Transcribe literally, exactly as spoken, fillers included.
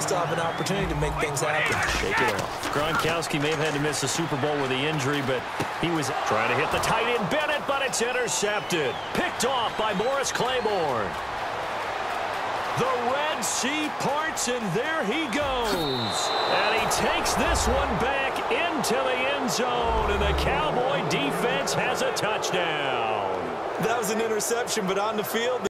still have an opportunity to make things happen. Shake it off. Gronkowski may have had to miss the Super Bowl with the injury, but he was trying to hit the tight end Bennett, but it's intercepted. Picked off by Morris Clayborn. The Red Sea parts, and there he goes. And he takes this one back into the end zone, and the Cowboy defense has a touchdown. That was an interception, but on the field,